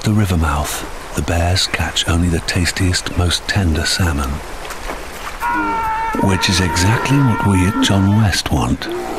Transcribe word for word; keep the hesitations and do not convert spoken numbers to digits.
the river mouth, the bears catch only the tastiest, most tender salmon. Which is exactly what we at John West want.